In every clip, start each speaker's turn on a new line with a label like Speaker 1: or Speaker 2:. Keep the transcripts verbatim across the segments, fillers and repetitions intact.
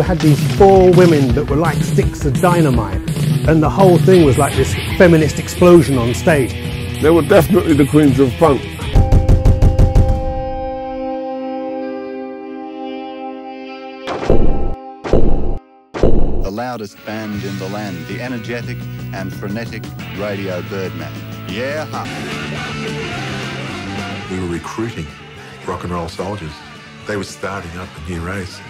Speaker 1: had these four women that were like sticks of dynamite, and the whole thing was like this feminist explosion on stage.
Speaker 2: They were definitely the queens of punk.
Speaker 3: The loudest band in the land, the energetic and frenetic radio Birdman. Yeah, huh.
Speaker 4: We were recruiting rock and roll soldiers. They were starting up a new race.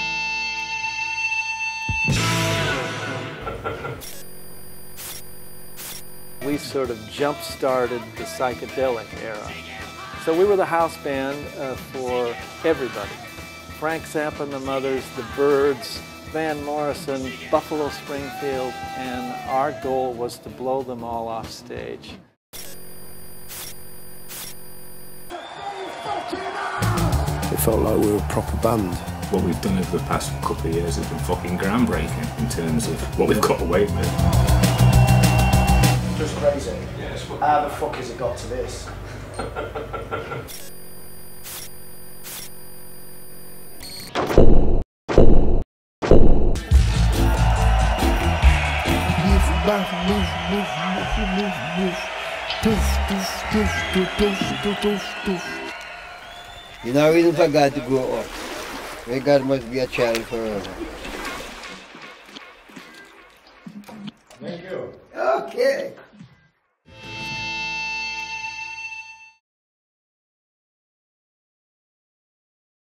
Speaker 5: We sort of jump-started the psychedelic era. So we were the house band uh, for everybody. Frank Zappa and the Mothers, the Byrds, Van Morrison, Buffalo Springfield, and our goal was to blow them all off stage.
Speaker 6: It felt like we were a proper band.
Speaker 7: What we've done over the past couple of years has been fucking groundbreaking in terms of what we've got away with.
Speaker 8: Just crazy. How the fuck has it got to this?
Speaker 9: You know, reason for God to grow up. Where God must be a child forever.
Speaker 8: Thank you.
Speaker 9: Okay.